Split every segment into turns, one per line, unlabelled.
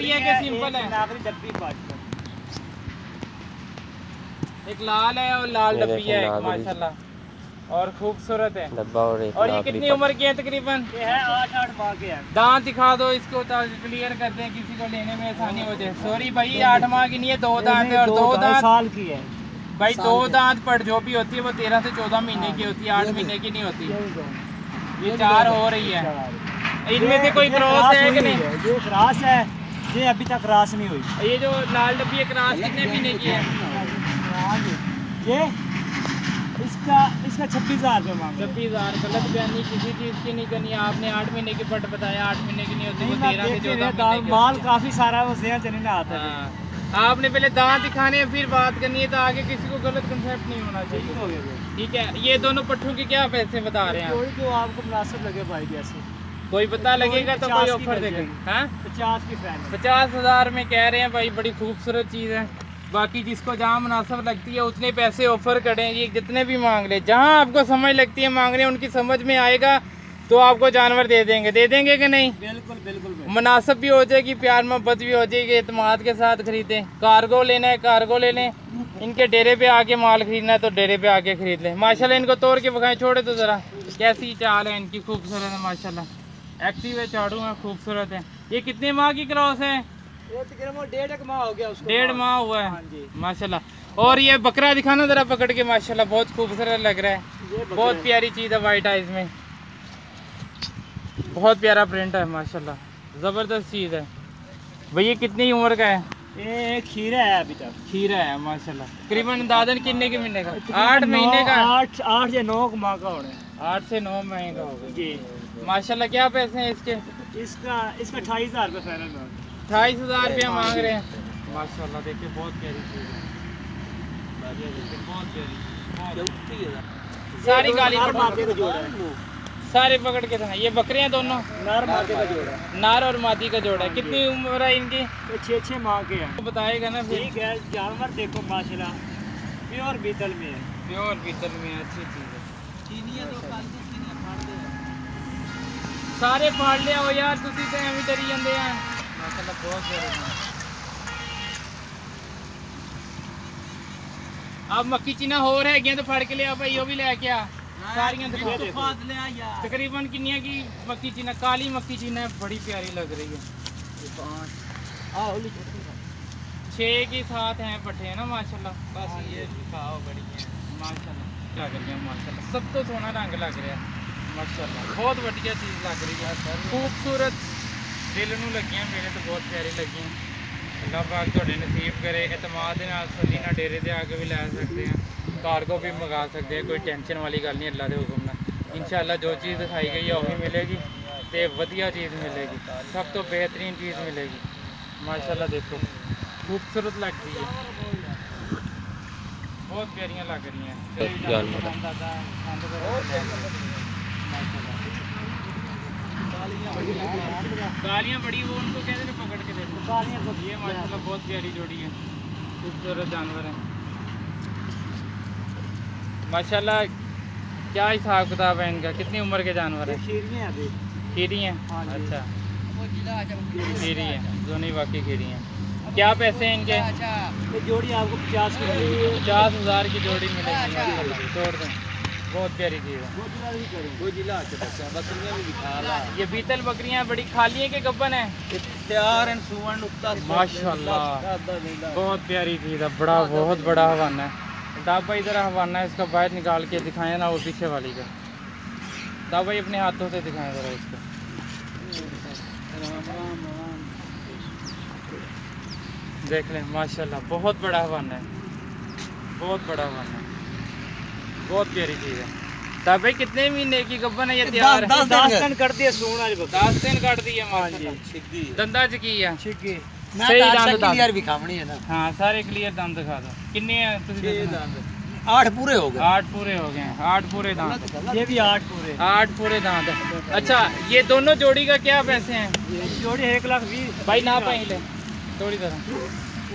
डब्बी है कि सिंपल है?
नागरी डब्बी
एक लाल है और लाल डब्बी है माशाल्लाह, और खूबसूरत है
डब्बा। और
ये कितनी उम्र की है तकरीबन?
ये है 8 माह के है।
दांत दिखा दो इसको ताकि क्लियर कर दें, किसी को लेने में आसानी हो जाए। सॉरी भाई 8 माह की नहीं है, 2 दांत है और 2 दांत
साल की है
भाई। 2 दांत पर जो भी होती है वो 13 से 14 महीने की होती है, 8 महीने की नहीं होती। ये 4 हो रही है। इनमें से कोई क्रॉस है कि नहीं?
ये क्रॉस है, ये अभी तक क्रॉस नहीं हुई।
ये जो लाल डब्बी है क्रॉस कितने महीने की है?
ये इसका 26,000 रुपये मांग।
26,000। गलत बयानी किसी चीज़ की नहीं करनी। आपने 8 महीने की पट बताया, 8 महीने की नहीं होती, वो 13 से 14 महीने की।
माल काफ़ी सारा वो ज़हन चलने आता है।
आपने पहले दांत दिखाने हैं फिर बात करनी है, तो आगे किसी को गलत कंसेप्ट नहीं होना चाहिए। ठीक है, ये दोनों पट्टों के क्या पैसे बता रहे हैं?
जो आपको मुनासिब लगे भाई, जैसे
कोई पता लगेगा तो कोई ऑफर देगा। हाँ
50 की फैन
50,000 में कह रहे हैं भाई, बड़ी खूबसूरत चीज़ है। बाकी जिसको जहाँ मुनासिब लगती है उतने पैसे ऑफर करें, ये जितने भी मांग ले, जहाँ आपको समझ लगती है मांगने उनकी समझ में आएगा तो आपको जानवर दे देंगे कि नहीं?
बिल्कुल बिल्कुल।
मुनासिब भी हो जाएगी, प्यार मोहब्बत भी हो जाएगी, एतमाद के साथ खरीदें। कार्गो लेना है कार्गो ले लें, इनके डेरे पे आके माल खरीदना है तो डेरे पे आके खरीद लें। माशाल्लाह इनको तोड़ के बखाएं, छोड़े तो ज़रा कैसी चाल है इनकी, खूबसूरत है माशाल्लाह। एक्टिव है, चाड़ू है, खूबसूरत है। ये कितने माह की क्रॉस है?
ये तकरीबन 1.5 माह हो गया उसको।
1.5 माह हुआ है माशाल्लाह। और ये बकरा दिखाना ज़रा पकड़ के, माशाल्लाह बहुत खूबसूरत लग रहा है, बहुत प्यारी चीज़ है। वाइट आइज में बहुत प्यारा प्रिंट है माशाल्लाह, ज़बरदस्त चीज़ है। भैया कितनी उम्र का है?
ये खीरा है, अभी तक
खीरा है माशाल्लाह। तकरीबन दादन कितने के महीने का? 8 महीने का।
8 या 9 माह का होना है।
8 से 9 महीने का होगा
जी
माशाल्लाह। क्या पैसे हैं इसके?
इसका 28,000 रुपये फाइनल में।
28,000 रुपया मांग रहे हैं माशाल्लाह। देखिए बहुत प्यारी चीज़ है, बहुत प्यारी। सारी गाली
मादी का जोड़ा है,
सारे पकड़ के था। ये बकरियां दोनों
नार मादी का जोड़ा है।
नार और मादी का जोड़ा है। कितनी उम्र है इनकी?
ये 6 माह के हैं।
तो बताएगा ना फिर।
ठीक है, जानवर देखो माशाल्लाह प्योर बीतल में है।
प्योर बीतल में अच्छी चीज़ है। सारे फाड़ लिया हो यार, तुसी तो एवं डरी जाते हैं माशाल्लाह। बहुत प्यारे। अब मक्की चीना हो रह गया तो फड़ के लिया भाई, वो भी लेके आ सारियां दिखा दे। तकरीबन किन्निया की मक्की चीना? काली मक्की चीना बड़ी प्यारी लग रही है। 6 के साथ हैं पट्टे है ना माशाल्लाह। बस ये दिखाओ बड़ी है माशाल्लाह, लग रही है माशाल्लाह। सब तो सोना रंग लग रहा है माशाल्लाह, बहुत बढ़िया चीज़ लग रही है, खूबसूरत। दिल नूं लगियां मेरे तो बहुत प्यारी लगी। अल्लाह पाक तुहाडे नसीब करे। एतमाद दे नाल सल्ली ना डेरे ते आके भी लै सकते हैं, कार्गो भी मंगा सकते हैं, कोई टेंशन वाली गल नहीं। अल्लाह के हुक्म नाल इंशाअल्लाह जो चीज़ दिखाई गई है वही मिलेगी, तो वधिया चीज़ मिलेगी, सब तो बेहतरीन चीज़ मिलेगी माशाल्लाह। देखो खूबसूरत लग रही है, बहुत प्यारियाँ लग रही हैं। गालियाँ बड़ी वो उनको कहते हैं पकड़ के देखो। गालियाँ ये माशाल्लाह बहुत प्यारी जोड़ी है, खूबसूरत जानवर है माशाल्लाह। क्या हिसाब किताब है इनका? कितनी उम्र के जानवर है? खीरी हैं। अच्छा खीरी है, दोनों वाकई खीरी हैं। क्या पैसे हैं इनके?
ये जोड़ी आपको 50 की मिलेगी।
50,000 की जोड़ी मिलेगी माशाल्लाह। छोड़ दें, बहुत प्यारी चीज़ है। ये बीतल बकरियां बड़ी खाली है कि गब्बन है? माशाल्लाह बहुत प्यारी चीज़ है, बड़ा बहुत बड़ा हवाना है। दाबा इधर हवाना है, इसका बाहर निकाल के दिखाएं ना, वो पीछे वाली का। दाबा अपने हाथों से दिखाएं ज़रा इसको। देख लें माशाल्लाह, बहुत बड़ा हवाना है, बहुत बड़ा हवाना है, बहुत प्यारी चीज़ है। तब भाई कितने महीने की गब्बन है ये तैयार?
10 दिन कर दिए सोना।
10 दिन कर दिए माशाल्लाह। दंदा च की है?
सही दंद क्लियर भी खावनी है ना।
हाँ सारे क्लियर दंद दिखा दो। कितने हैं तुझे?
8 पूरे हो गए।
8 पूरे हो गए हैं, 8 पूरे दांत।
ये भी 8 पूरे।
8 पूरे दांत है। अच्छा ये दोनों जोड़ी का क्या पैसे हैं?
जोड़ी 1,20,000
भाई ना पाई ले थोड़ी तरह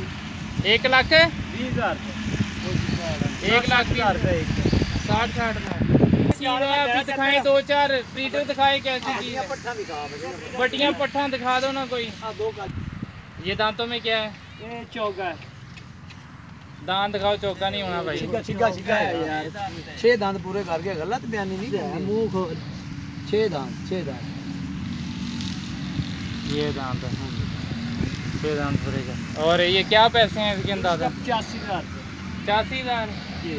1,20,000
1,20,000 60 अभी दिखाएं 2-4 प्रीटर दिखाए कैसी चीज़ है। बटियां पट्ठा दिखा दो ना कोई। ये दांतों में क्या है?
ये चौका है।
दांत दिखाओ, चौका नहीं होना भाई।
सीधा है यार। 6 दांत पूरे करके गलत बयानी नहीं करनी। मुंह खोल। 6 दांत।
ये दांत है, 6 दांत पूरे का। और ये क्या पैसे हैं इसके अंदाजा?
85,000।
85,000?
जी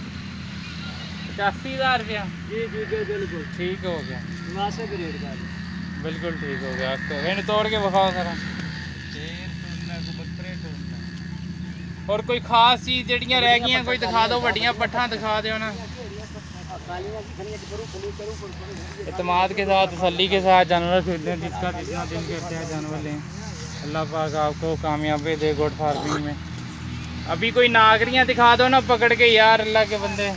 85,000 रुपया।
जी जी जी बिल्कुल
ठीक हो गया,
मुनासिब रेट का।
बिल्कुल ठीक हो गया। आपको इन तोड़ के बखाओ जरा। और कोई खास चीज़ जड़ियाँ रह गई कोई दिखा दो, वड्डियाँ पट्ठा दिखा दो ना। इत्मीनान के साथ, तसल्ली के साथ जानवर खरीदें, जिसका जितना दिन कहते हैं जानवर लें। अल्लाह पाक आपको कामयाबी दे गोट फार्मिंग में। अभी कोई नागरियाँ दिखा दो ना पकड़ के यार, अल्लाह के बंदे।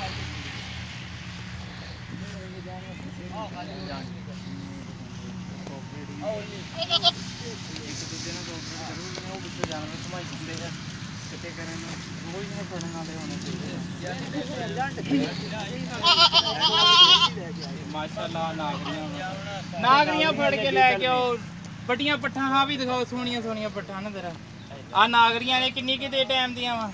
माशाल्लाह नागरियां फड़ के लेके आओ। बड़ियां पट्ठा हाँ भी दिखाओ, सोहनियां सोहनियां पट्ठा ना तेरा। आ नागरियां ने किन्नी कि दे टाइम दिया वा?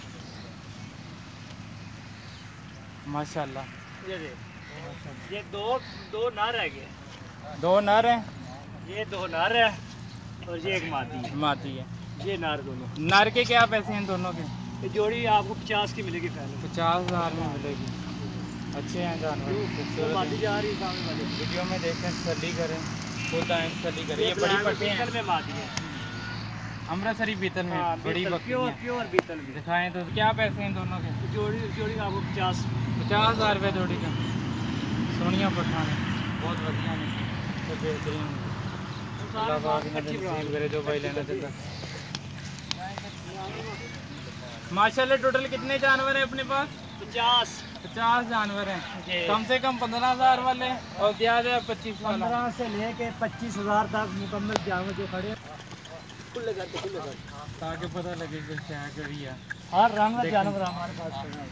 माशाल्लाह
ये दो नर है।
2 नर हैं।
ये 2 नर है और ये एक मादी है।
माती है।
ये नर दोनों।
नर के क्या पैसे हैं दोनों के?
ये जोड़ी आपको 50 की मिलेगी पहले।
50,000 में मिलेगी। अच्छे हैं जानवर, खूबसूरत
मादी
हैं।
जा रही है सामने वाली।
वीडियो में देखें, तसल्ली करें, खुद आए तसल्ली करें। ये बड़ी पट्टी हैं,
में मादी है।
अमृतसरी बीतल में बड़ी बकरी हैं।
प्योर बीतल में।
दिखाएं तो क्या पैसे हैं दोनों के?
जोड़ी आपको
50,000 रुपये जोड़ी का। सोनिया पट्ठा ने बहुत बढ़िया ने, तो बेहतरीन। अल्लाह पाक इन्हें नसीब करे जो भाई लेना चाहता। माशाल्लाह टोटल कितने जानवर हैं अपने पास?
50
जानवर हैं। कम से कम 15,000 वाले और ज़्यादा 25 वाला।
15 से लेके 25,000 तक मुकम्मल जानवर जो खड़े हैं। खुले कर
ताकि पता लगे कि क्या करी है।
हर रंग का जानवर हमारे पास खड़े हैं।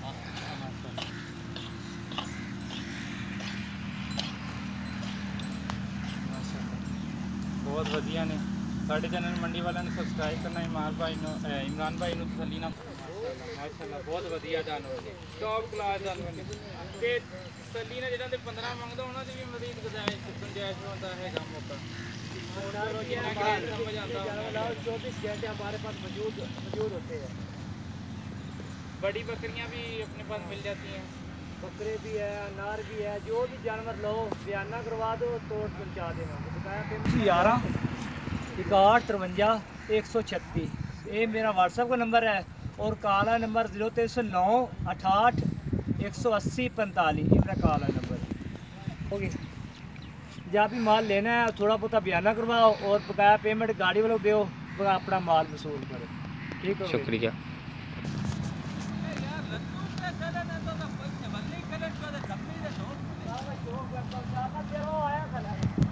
बहुत वधिया ने। साढ़े चैनल मंडी वाले ने सबसक्राइब करना। इमरान भाई नु तसल्ली ना। माशाल्लाह बहुत वधिया जानवर ने, टॉप क्लास जानवर ने। ते तसल्ली ने जिन्हां दे 15 मंगदा होना ते भी मजीद गुंजाइश होता है गम मौका। समझ आता
24 घंटे हमारे पास मौजूद होते हैं।
बड़ी बकरियां भी अपने पास मिल जाती हैं।
बकरे भी है, अनार भी है। जो भी जानवर लो बयाना करवा दो, तोड़ पहुँचा देना। 11 61 136 ये मेरा व्हाट्सएप का नंबर है। और काला नंबर 0309 68 180 45 ये मेरा काला नंबर है। ओके, जब भी माल लेना है थोड़ा बहुत बयाना करवाओ और बकाया पेमेंट गाड़ी वालों दो, अपना माल वसूल करो। ठीक है, शुक्रिया।